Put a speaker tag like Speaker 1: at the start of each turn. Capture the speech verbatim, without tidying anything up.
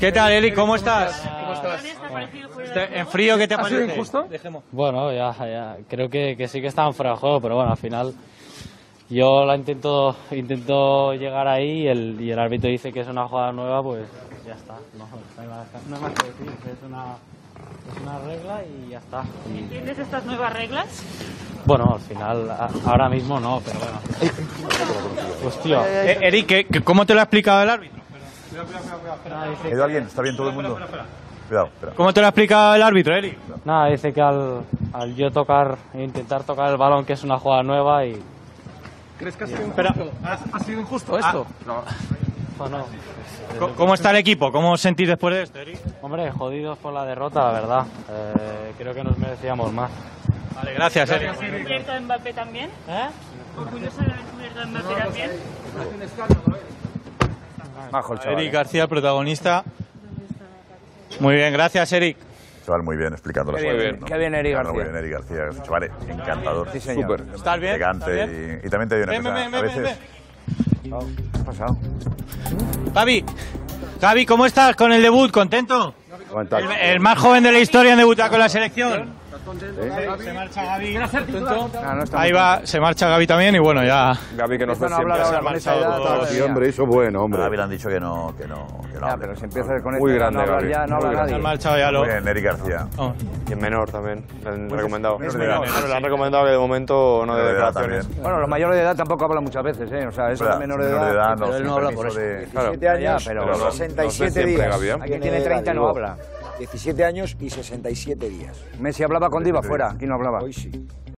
Speaker 1: ¿Qué tal, Eric? ¿Cómo estás?
Speaker 2: ¿Cómo estás?
Speaker 1: ¿En frío qué te
Speaker 2: ¿Ha sido
Speaker 1: parece?
Speaker 2: injusto?
Speaker 1: Dejemos.
Speaker 3: Bueno, ya, ya, creo que, que sí que estaban fuera de juego, pero bueno, al final yo la intento, intento llegar ahí y el, y el árbitro dice que es una jugada nueva, pues ya está. No, no hay más, no hay más que decir, es una, es una regla y ya está. Y,
Speaker 4: ¿Entiendes estas nuevas reglas?
Speaker 3: bueno, al final, a- ahora mismo no, pero bueno. Hostia.
Speaker 1: Eh, Eric, ¿qué- qué- ¿cómo te lo ha explicado el árbitro?
Speaker 3: Nada, dice
Speaker 5: ¿Ha ido alguien? ¿Está bien todo el mundo? Cuidado, espera.
Speaker 1: ¿Cómo te lo ha explicado el árbitro, Eric?
Speaker 3: Nada, dice que al, al yo tocar, intentar tocar el balón, que es una jugada nueva y...
Speaker 2: ¿Crees que ha sido injusto? ¿Ha, ha sido injusto esto? No.
Speaker 3: Bueno,
Speaker 1: ¿Cómo- ¿Cómo está el equipo? ¿Cómo os sentís después de esto, Eric?
Speaker 3: hombre, jodidos por la derrota, la verdad. Eh, creo que nos merecíamos más.
Speaker 1: Vale, gracias, Eric.
Speaker 4: ¿Cubierto de Mbappé también?
Speaker 3: ¿Eh?
Speaker 4: ¿Orgulloso de haber cubierto de Mbappé también?
Speaker 5: Majo el chaval.
Speaker 1: Eric García, el protagonista. Muy bien, gracias, Eric.
Speaker 5: Chaval muy bien explicando las
Speaker 6: Qué
Speaker 5: cosas.
Speaker 6: bien,
Speaker 5: ¿no?
Speaker 6: qué bien Eric
Speaker 5: Claro, Muy
Speaker 6: García.
Speaker 5: bien Eric García. Es un chaval encantador.
Speaker 6: Sí, señor.
Speaker 5: Súper.
Speaker 1: ¿Estás bien?
Speaker 5: Elegante.
Speaker 1: ¿Estás bien?
Speaker 5: Y, y también te digo una
Speaker 1: Ven,
Speaker 5: cosa.
Speaker 1: ven, ven,
Speaker 5: a
Speaker 1: ven,
Speaker 5: veces...
Speaker 6: ¿Qué ha pasado?
Speaker 1: Javi, Javi, ¿cómo estás con el debut? ¿Contento? El, el más joven de la historia en debutar con la selección. Se marcha Gaby.
Speaker 6: No, no está
Speaker 1: Ahí
Speaker 6: muy
Speaker 1: va, se marcha Gaby también y bueno, ya...
Speaker 7: Gaby, que nos
Speaker 6: Esto no hablar ahora con esa edad todavía.
Speaker 7: Sí, hombre, eso bueno,
Speaker 5: A
Speaker 7: hombre.
Speaker 5: Gaby le han dicho que no, que no, que no
Speaker 6: Ya,
Speaker 5: hable.
Speaker 6: pero si empieza con
Speaker 7: Muy
Speaker 6: esta edad,
Speaker 7: grande,
Speaker 6: no habla
Speaker 7: Gaby.
Speaker 6: ya, no
Speaker 7: Muy
Speaker 6: habla
Speaker 1: se han
Speaker 6: nadie.
Speaker 1: marchado ya los...
Speaker 5: Muy bien, Eric García.
Speaker 1: Oh.
Speaker 7: Y en menor también. Le han recomendado.
Speaker 5: menor
Speaker 7: Sí,
Speaker 5: de edad.
Speaker 7: claro, le han recomendado que de momento no
Speaker 5: Menor
Speaker 7: de
Speaker 5: de edad
Speaker 7: declaraciones.
Speaker 5: también.
Speaker 6: Bueno, los mayores de edad tampoco hablan muchas veces, ¿eh? O sea, eso
Speaker 5: Espera,
Speaker 6: es menor de
Speaker 5: menor de
Speaker 6: edad.
Speaker 5: edad, no,
Speaker 6: pero él
Speaker 5: sin
Speaker 6: no habla por
Speaker 5: permiso
Speaker 6: eso.
Speaker 5: de-
Speaker 7: Claro.
Speaker 8: diecisiete
Speaker 6: Ya,
Speaker 8: años
Speaker 6: pero
Speaker 8: y
Speaker 7: los-
Speaker 8: sesenta y
Speaker 7: los de
Speaker 8: siete
Speaker 7: siempre,
Speaker 8: días.
Speaker 7: Gaby, ¿eh?
Speaker 6: Aquí tiene treinta, no habla.
Speaker 8: diecisiete años y sesenta y siete días.
Speaker 6: Messi hablaba con Diva fuera, aquí no hablaba.
Speaker 8: Hoy sí.